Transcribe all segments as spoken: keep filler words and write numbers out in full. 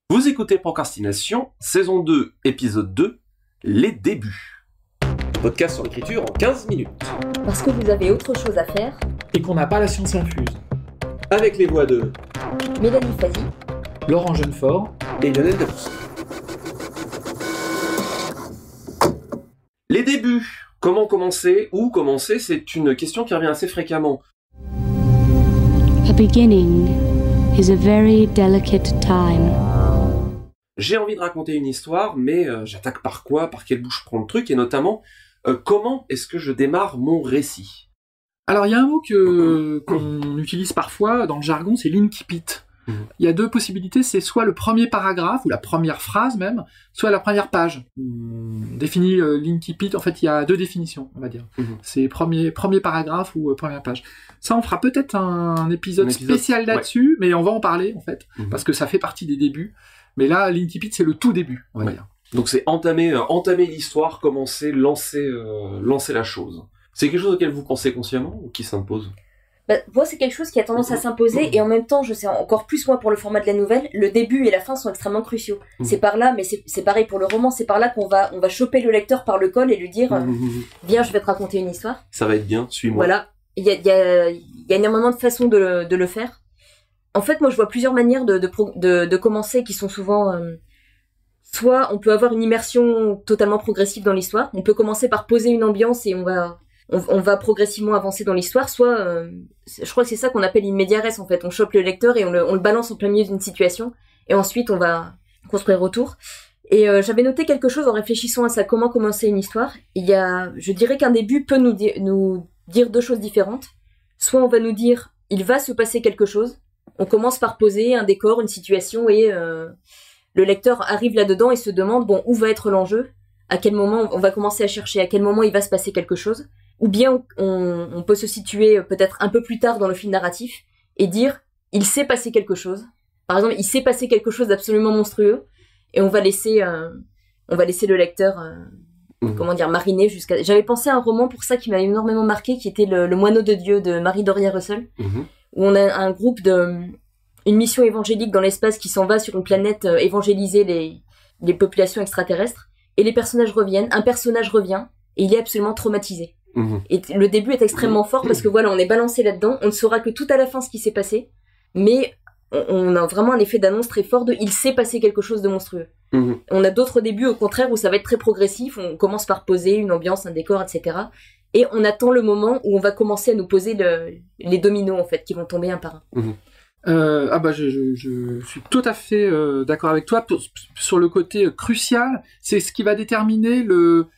Vous écoutez Procrastination, saison deux, épisode deux, les débuts. Podcast sur l'écriture en quinze minutes. Parce que vous avez autre chose à faire. Et qu'on n'a pas la science infuse. Avec les voix de Mélanie Fazi, Laurent Jeunefort et Lionel Debousse. Les débuts. Comment commencer? Où commencer? C'est une question qui revient assez fréquemment. A beginning is a very delicate time. J'ai envie de raconter une histoire, mais euh, j'attaque par quoi? Par quel bout je prends le truc? Et notamment, euh, comment est-ce que je démarre mon récit? Alors, il y a un mot que, qu'on utilise parfois dans le jargon, c'est l'incipit. Mmh. Il y a deux possibilités, c'est soit le premier paragraphe, ou la première phrase même, soit la première page. On définit euh, l'incipit, en fait, il y a deux définitions, on va dire. Mmh. C'est premier, premier paragraphe ou euh, première page. Ça, on fera peut-être un, un, épisode, un épisode spécial là-dessus, ouais. Mais on va en parler, en fait, mmh. parce que ça fait partie des débuts. Mais là, l'incipit, c'est le tout début, on va ouais. dire. Donc c'est entamer, euh, entamer l'histoire, commencer, lancer, euh, lancer la chose. C'est quelque chose auquel vous pensez consciemment ou qui s'impose? Bah, moi, c'est quelque chose qui a tendance à s'imposer, et en même temps, je sais encore plus moi pour le format de la nouvelle, le début et la fin sont extrêmement cruciaux. Mmh. C'est par là, mais c'est, c'est pareil pour le roman, c'est par là qu'on va, on va choper le lecteur par le col et lui dire mmh. euh, viens, je vais te raconter une histoire. Ça va être bien, suis-moi. Voilà, il y a, y a, y a énormément de façons de le, de le faire. En fait, moi, je vois plusieurs manières de, de, de, de commencer qui sont souvent... Euh, soit on peut avoir une immersion totalement progressive dans l'histoire. On peut commencer par poser une ambiance et on va, on, on va progressivement avancer dans l'histoire. Soit, euh, je crois que c'est ça qu'on appelle in media res, en fait. On chope le lecteur et on le, on le balance en plein milieu d'une situation. Et ensuite, on va construire autour. Et euh, j'avais noté quelque chose en réfléchissant à ça, comment commencer une histoire. Il y a, je dirais qu'un début peut nous, di- nous dire deux choses différentes. Soit on va nous dire, il va se passer quelque chose. On commence par poser un décor, une situation, et euh, le lecteur arrive là-dedans et se demande, bon, où va être l'enjeu? À quel moment on va commencer à chercher? À quel moment il va se passer quelque chose? Ou bien on, on peut se situer peut-être un peu plus tard dans le fil narratif et dire, il s'est passé quelque chose. Par exemple, il s'est passé quelque chose d'absolument monstrueux, et on va laisser, euh, on va laisser le lecteur, euh, mmh. comment dire, mariner jusqu'à... J'avais pensé à un roman pour ça qui m'avait énormément marqué, qui était Le, le Moineau de Dieu de Marie Doria Russell. Mmh. Où on a un groupe de, une mission évangélique dans l'espace qui s'en va sur une planète euh, évangéliser les, les populations extraterrestres, et les personnages reviennent, un personnage revient, et il est absolument traumatisé. Mmh. Et t- le début est extrêmement fort parce que voilà, on est balancé là-dedans, on ne saura que tout à la fin ce qui s'est passé, mais on, on a vraiment un effet d'annonce très fort de il s'est passé quelque chose de monstrueux. Mmh. On a d'autres débuts au contraire où ça va être très progressif, on commence par poser une ambiance, un décor, et cetera. Et on attend le moment où on va commencer à nous poser le, les dominos, en fait, qui vont tomber un par un. Mmh. Euh, ah bah je, je, je suis tout à fait euh, d'accord avec toi. Pour, sur le côté crucial, c'est ce qui va déterminer le,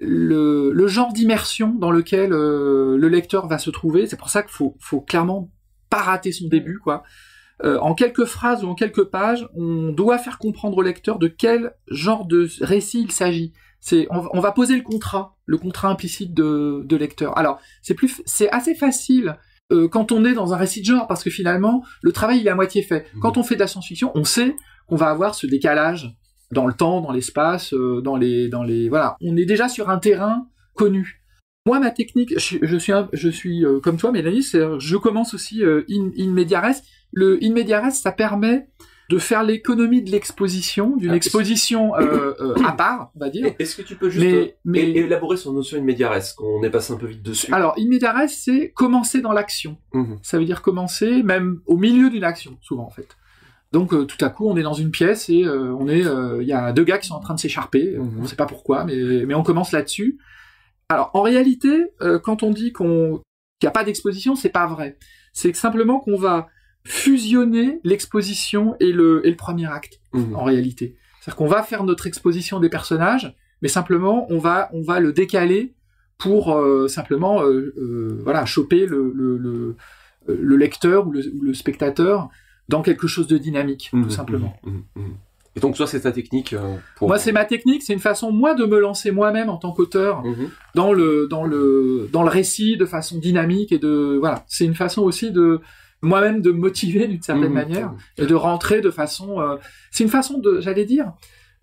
le, le genre d'immersion dans lequel euh, le lecteur va se trouver. C'est pour ça qu'il faut, faut clairement pas rater son début, quoi. Euh, en quelques phrases ou en quelques pages, on doit faire comprendre au lecteur de quel genre de récit il s'agit. C'est, on, on va poser le contrat, le contrat implicite de, de lecteur. Alors, c'est plus, c'est assez facile euh, quand on est dans un récit de genre, parce que finalement, le travail il est à moitié fait. Mmh. Quand on fait de la science-fiction, on sait qu'on va avoir ce décalage dans le temps, dans l'espace, euh, dans les, dans les, voilà. On est déjà sur un terrain connu. Moi, ma technique, je, je suis, un, je suis euh, comme toi, Mélanie, c'est, je commence aussi euh, in, in media res. Le in media res, ça permet de faire l'économie de l'exposition, d'une ah, exposition euh, euh, à part, on va dire. Est-ce que tu peux juste mais, mais... élaborer sur la notion in media res, qu'on est passé un peu vite dessus? Alors, in media res, c'est commencer dans l'action. Mmh. Ça veut dire commencer même au milieu d'une action, souvent en fait. Donc, euh, tout à coup, on est dans une pièce et euh, on est, il euh, y a deux gars qui sont en train de s'écharper. Mmh. On ne sait pas pourquoi, mais, mais on commence là-dessus. Alors, en réalité, euh, quand on dit qu'on, qu'il n'y a pas d'exposition, c'est pas vrai. C'est simplement qu'on va fusionner l'exposition et le, et le premier acte, mmh. en réalité. C'est-à-dire qu'on va faire notre exposition des personnages, mais simplement, on va, on va le décaler pour euh, simplement euh, euh, voilà, choper le, le, le, le lecteur ou le, ou le spectateur dans quelque chose de dynamique, mmh. tout simplement. Mmh. Mmh. Et donc, ça, c'est ta technique euh, pour... Moi, c'est ma technique, c'est une façon, moi, de me lancer moi-même en tant qu'auteur mmh. dans, le, dans, le, dans le récit de façon dynamique et de... Voilà, c'est une façon aussi de... moi-même de me motiver d'une certaine mmh, manière mmh. et de rentrer de façon euh, c'est une façon de j'allais dire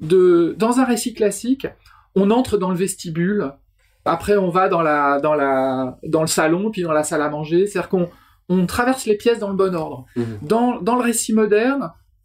de dans un récit classique on entre dans le vestibule, après on va dans la dans la dans le salon puis dans la salle à manger, c'est-à-dire qu'on on traverse les pièces dans le bon ordre. Mmh. Dans dans le récit moderne,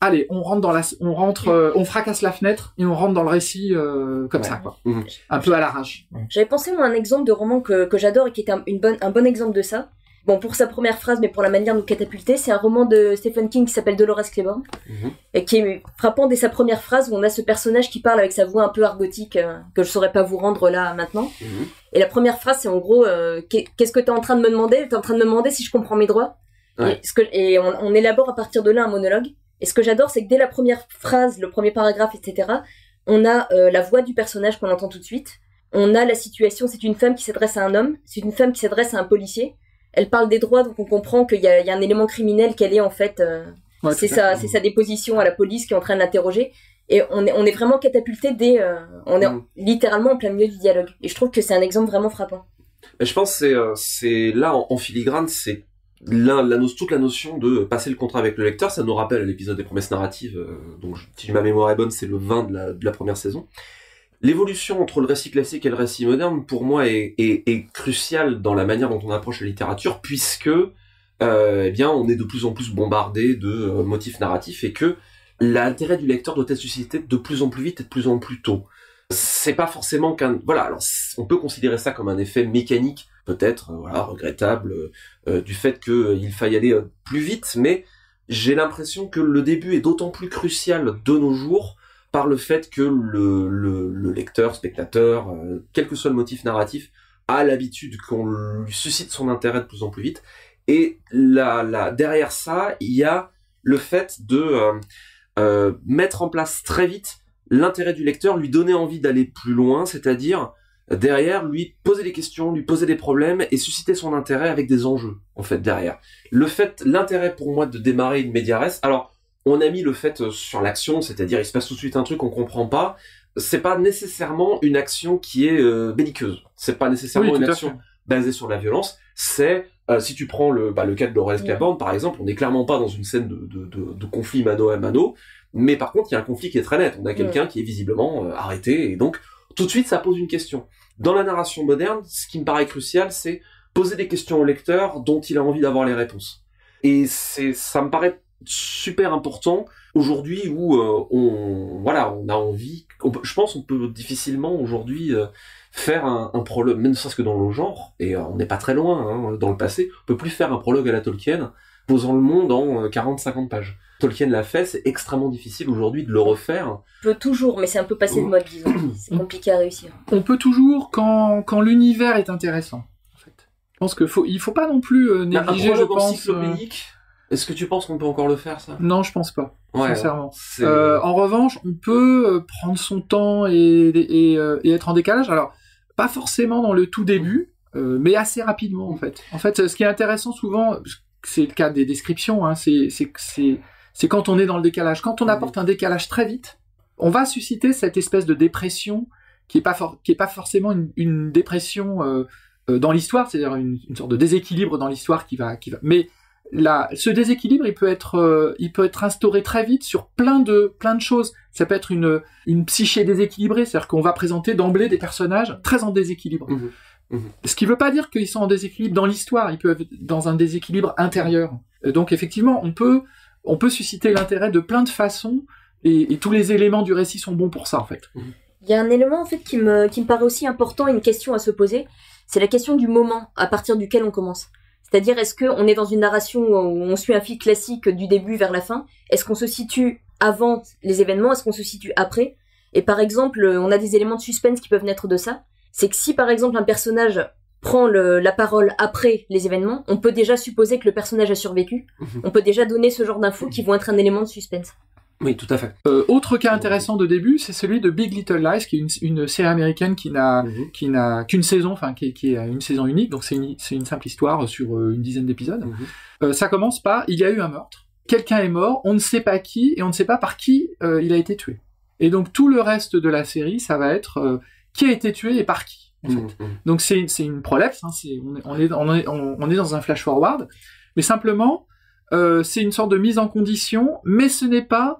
allez, on rentre dans la, on rentre, euh, on fracasse la fenêtre et on rentre dans le récit euh, comme Ouais. ça, quoi. Mhm. Un peu à l'arrache. J'avais pensé moi à un exemple de roman que, que j'adore et qui était un, une bonne, un bon exemple de ça. Bon, pour sa première phrase, mais pour la manière de nous catapulter, c'est un roman de Stephen King qui s'appelle Dolores Claiborne, Mhm. et qui est frappant dès sa première phrase où on a ce personnage qui parle avec sa voix un peu argotique euh, que je saurais pas vous rendre là maintenant. Mhm. Et la première phrase, c'est en gros, euh, qu'est- qu'est-ce que t'es en train de me demander? T'es en train de me demander si je comprends mes droits. Ouais. Et, ce que, et on, on élabore à partir de là un monologue. Et ce que j'adore, c'est que dès la première phrase, le premier paragraphe, et cetera, on a euh, la voix du personnage qu'on entend tout de suite. On a la situation, c'est une femme qui s'adresse à un homme, c'est une femme qui s'adresse à un policier. Elle parle des droits, donc on comprend qu'il y a, il y a un élément criminel qu'elle est en fait. Euh, Ouais, c'est tout à sa, fait. c'est sa déposition à la police qui est en train de l'interroger. Et on est, on est vraiment catapulté dès, euh, on est Mhm. littéralement en plein milieu du dialogue. Et je trouve que c'est un exemple vraiment frappant. Mais je pense que c'est, euh, c'est là en, en filigrane, c'est la, la, no- toute la notion de passer le contrat avec le lecteur. Ça nous rappelle l'épisode des promesses narratives. Euh, donc, je- si ma mémoire est bonne, c'est le vingt de la, de la première saison. L'évolution entre le récit classique et le récit moderne, pour moi, est, est, est cruciale dans la manière dont on approche la littérature, puisque euh, eh bien, on est de plus en plus bombardé de euh, motifs narratifs et que l'intérêt du lecteur doit être suscité de plus en plus vite et de plus en plus tôt. C'est pas forcément qu'un... Voilà, alors on peut considérer ça comme un effet mécanique, peut-être, euh, voilà, regrettable, euh, euh, du fait qu'il faille aller euh, plus vite, mais j'ai l'impression que le début est d'autant plus crucial de nos jours par le fait que le, le, le lecteur, spectateur, euh, quel que soit le motif narratif, a l'habitude qu'on lui suscite son intérêt de plus en plus vite. Et là, là, derrière ça, il y a le fait de euh, euh, mettre en place très vite l'intérêt du lecteur, lui donner envie d'aller plus loin, c'est-à-dire derrière lui poser des questions, lui poser des problèmes et susciter son intérêt avec des enjeux, en fait, derrière. Le fait, l'intérêt pour moi de démarrer une média res, alors on a mis le fait sur l'action, c'est-à-dire il se passe tout de suite un truc qu'on comprend pas, c'est pas nécessairement une action qui est euh, belliqueuse, c'est pas nécessairement Oui, une tout à action fait. basée sur la violence, c'est euh, si tu prends le, bah, le cas de Dolores Claiborne, par exemple, on n'est clairement pas dans une scène de, de, de, de conflit mano à mano, mais par contre il y a un conflit qui est très net, on a quelqu'un qui est visiblement euh, arrêté, et donc tout de suite ça pose une question. Dans la narration moderne, ce qui me paraît crucial, c'est poser des questions au lecteur dont il a envie d'avoir les réponses. Et c'est, ça me paraît super important aujourd'hui où euh, on, voilà, on a envie, on peut- je pense on peut difficilement aujourd'hui euh, faire un, un prologue, même ne serait-ce que dans le genre, et euh, on n'est pas très loin, hein, dans le passé, on peut plus faire un prologue à la Tolkien, posant le monde en euh, quarante à cinquante pages. Tolkien l'a fait, c'est extrêmement difficile aujourd'hui de le refaire. On peut toujours, mais c'est un peu passé de mode, disons. C'est compliqué à réussir. On peut toujours quand, quand l'univers est intéressant. En fait. Je pense qu'il faut, il faut pas non plus euh, Un négliger, je prologue pense. euh, encyclopédique, est-ce que tu penses qu'on peut encore le faire, ça? Non, je pense pas. Ouais, sincèrement. c'est- Euh, en revanche, on peut euh, prendre son temps et, et, euh, et être en décalage. Alors, pas forcément dans le tout début, euh, mais assez rapidement en fait. En fait, ce qui est intéressant souvent, c'est le cas des descriptions. Hein, c'est, c'est, c'est, c'est quand on est dans le décalage. Quand on apporte un décalage très vite, on va susciter cette espèce de dépression qui est pas for- qui est pas forcément une, une dépression euh, euh, dans l'histoire, c'est-à-dire une, une sorte de déséquilibre dans l'histoire qui va, qui va. Mais là, ce déséquilibre, il peut être, euh, il peut être instauré très vite sur plein de, plein de choses. Ça peut être une, une psyché déséquilibrée, c'est-à-dire qu'on va présenter d'emblée des personnages très en déséquilibre. Mhm. Mhm. Ce qui veut pas dire qu'ils sont en déséquilibre dans l'histoire, ils peuvent être dans un déséquilibre intérieur. Euh, Donc effectivement, on peut, on peut susciter l'intérêt de plein de façons, et, et tous les éléments du récit sont bons pour ça, en fait. Il y a un élément en fait qui me, qui me paraît aussi important, une question à se poser, c'est la question du moment à partir duquel on commence. C'est-à-dire, est-ce qu'on est dans une narration où on suit un fil classique du début vers la fin? Est-ce qu'on se situe avant les événements? Est-ce qu'on se situe après? Et par exemple, on a des éléments de suspense qui peuvent naître de ça. C'est que si par exemple un personnage prend le, la parole après les événements, on peut déjà supposer que le personnage a survécu. Mhm. On peut déjà donner ce genre d'infos qui vont être un élément de suspense. Oui, tout à fait. Euh, autre cas intéressant de début, c'est celui de Big Little Lies, qui est une, une série américaine qui n'a, Mhm. qui n'a qu'une saison, enfin qui, qui est une saison unique, donc c'est une, c'est une simple histoire sur euh, une dizaine d'épisodes. Mhm. Euh, ça commence par il y a eu un meurtre, quelqu'un est mort, on ne sait pas qui et on ne sait pas par qui euh, il a été tué. Et donc tout le reste de la série, ça va être euh, qui a été tué et par qui. En fait. Mhm. Donc c'est c'est une prolepse, hein, c'est, on, est, on, est, on, est, on, on est dans un flash forward, mais simplement euh, c'est une sorte de mise en condition, mais ce n'est pas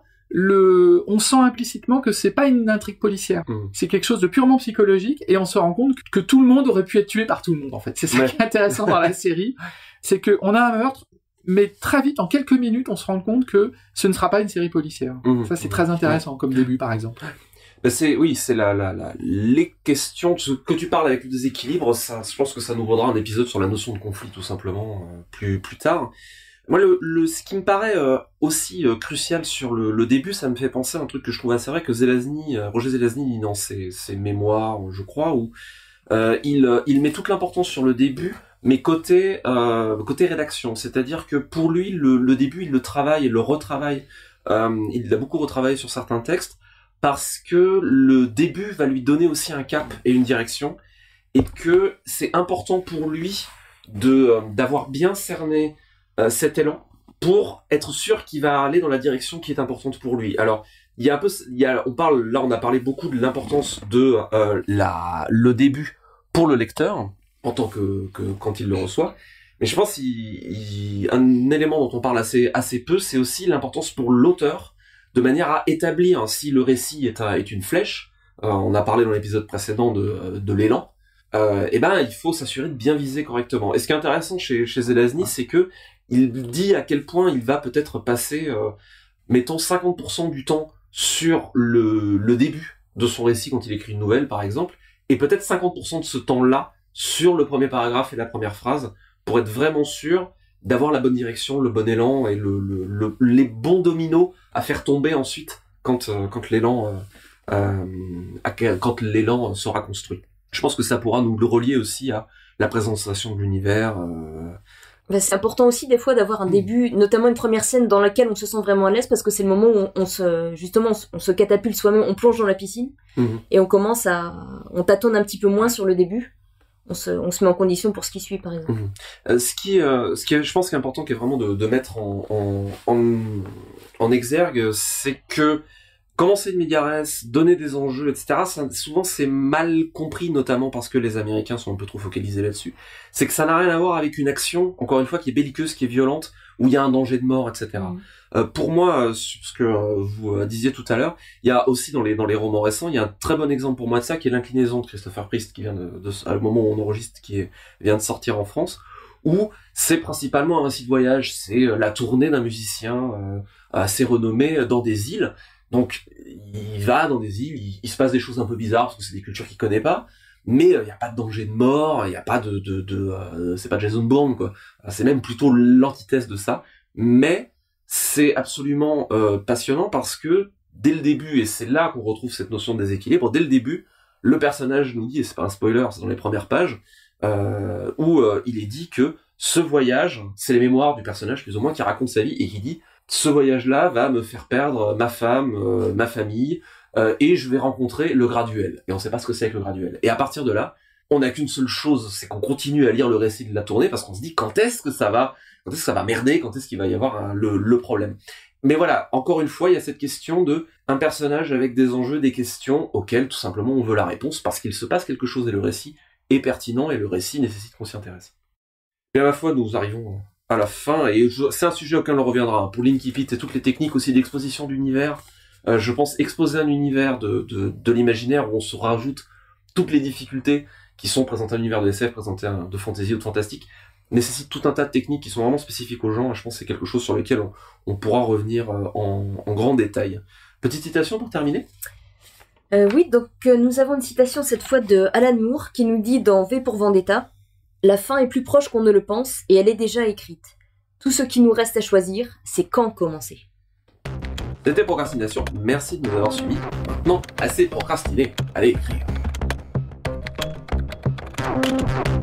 le, on sent implicitement que c'est pas une intrigue policière, Mhm. c'est quelque chose de purement psychologique, et on se rend compte que tout le monde aurait pu être tué par tout le monde en fait. C'est ça Ouais. qui est intéressant dans la série, c'est que on a un meurtre, mais très vite, en quelques minutes, on se rend compte que ce ne sera pas une série policière. Mmh, ça, c'est mmh, très intéressant mmh. comme début, par exemple. Ben c'est, oui, c'est la, la, la, les questions ce que tu parles avec le déséquilibre, ça, je pense que ça nous vaudra un épisode sur la notion de conflit, tout simplement, euh, plus, plus tard. Moi, le, le, ce qui me paraît euh, aussi euh, crucial sur le, le début, ça me fait penser à un truc que je trouve assez vrai que Zelazny, euh, Roger Zelazny dit dans ses, ses mémoires, je crois, où euh, il, euh, il met toute l'importance sur le début, mais côté, euh, côté rédaction. C'est-à-dire que pour lui, le, le début, il le travaille et le retravaille. Euh, il a beaucoup retravaillé sur certains textes parce que le début va lui donner aussi un cap et une direction, et que c'est important pour lui de euh, d'avoir bien cerné Euh, cet élan pour être sûr qu'il va aller dans la direction qui est importante pour lui. Alors, il y a un peu, il y a, on parle, là, on a parlé beaucoup de l'importance de euh, la, le début pour le lecteur en tant que, que quand il le reçoit. Mais je pense qu'il, un élément dont on parle assez, assez peu, c'est aussi l'importance pour l'auteur de manière à établir si le récit est, un, est une flèche. Euh, on a parlé dans l'épisode précédent de, de l'élan. Euh, et ben, il faut s'assurer de bien viser correctement. Et ce qui est intéressant chez, chez Zelazny, c'est que il dit à quel point il va peut-être passer, euh, mettons, cinquante pour cent du temps sur le, le début de son récit quand il écrit une nouvelle, par exemple, et peut-être cinquante pour cent de ce temps-là sur le premier paragraphe et la première phrase, pour être vraiment sûr d'avoir la bonne direction, le bon élan et le, le, le, les bons dominos à faire tomber ensuite quand, euh, quand l'élan, euh, euh, quand l'élan sera construit. Je pense que ça pourra nous le relier aussi à la présentation de l'univers. Euh... Ben, c'est important aussi des fois d'avoir un début, notamment une première scène dans laquelle on se sent vraiment à l'aise, parce que c'est le moment où on, on se, justement, on se, on se catapulte soi-même, on plonge dans la piscine, mmh. et on commence à, on tâtonne un petit peu moins sur le début. On se, on se met en condition pour ce qui suit, par exemple. Mmh. Euh, ce qui, euh, ce qui, est, je pense, qui est important, qui est vraiment de, de mettre en, en, en, en exergue, c'est que commencer une médiaresse, donner des enjeux, et cetera, ça, souvent c'est mal compris, notamment parce que les Américains sont un peu trop focalisés là-dessus. C'est que ça n'a rien à voir avec une action, encore une fois, qui est belliqueuse, qui est violente, où il y a un danger de mort, et cetera. Mmh. Euh, pour moi, euh, ce que euh, vous euh, disiez tout à l'heure, il y a aussi dans les dans les romans récents, il y a un très bon exemple pour moi de ça, qui est L'inclinaison de Christopher Priest, qui vient de, de à le moment où on enregistre, qui est, vient de sortir en France, où c'est principalement un récit de voyage, c'est euh, la tournée d'un musicien euh, assez renommé dans des îles. Donc, il va dans des îles, il, il se passe des choses un peu bizarres, parce que c'est des cultures qu'il connaît pas, mais il euh, n'y a pas de danger de mort, il n'y a pas de... de, de euh, c'est pas Jason Bourne, quoi. C'est même plutôt l'antithèse de ça. Mais c'est absolument euh, passionnant parce que, dès le début, et c'est là qu'on retrouve cette notion de déséquilibre, dès le début, le personnage nous dit, et c'est pas un spoiler, c'est dans les premières pages, euh, où euh, il est dit que ce voyage, c'est les mémoires du personnage, plus ou moins, qui raconte sa vie, et qui dit... Ce voyage-là va me faire perdre ma femme, euh, ma famille, euh, et je vais rencontrer le graduel. Et on sait pas ce que c'est que le graduel. Et à partir de là, on n'a qu'une seule chose, c'est qu'on continue à lire le récit de la tournée, parce qu'on se dit quand est-ce que ça va, quand est-ce que ça va merder, quand est-ce qu'il va y avoir un, le, le problème. Mais voilà, encore une fois, il y a cette question de un personnage avec des enjeux, des questions auxquelles tout simplement on veut la réponse, parce qu'il se passe quelque chose et le récit est pertinent, et le récit nécessite qu'on s'y intéresse. Et à la fois, nous arrivons à la fin, et je, c'est un sujet auquel on reviendra, pour l'Inkipit et toutes les techniques aussi d'exposition d'univers, euh, je pense exposer un univers de, de, de l'imaginaire où on se rajoute toutes les difficultés qui sont présentées à l'univers de S F, présentées à, de fantasy ou de fantastique, nécessite tout un tas de techniques qui sont vraiment spécifiques aux gens, et je pense que c'est quelque chose sur lequel on, on pourra revenir en, en grand détail. Petite citation pour terminer ? euh, Oui, donc euh, nous avons une citation cette fois de Alan Moore qui nous dit dans V pour Vendetta: la fin est plus proche qu'on ne le pense, et elle est déjà écrite. Tout ce qui nous reste à choisir, c'est quand commencer. C'était Procrastination, merci de nous avoir suivis. Maintenant, assez procrastiné, allez écrire.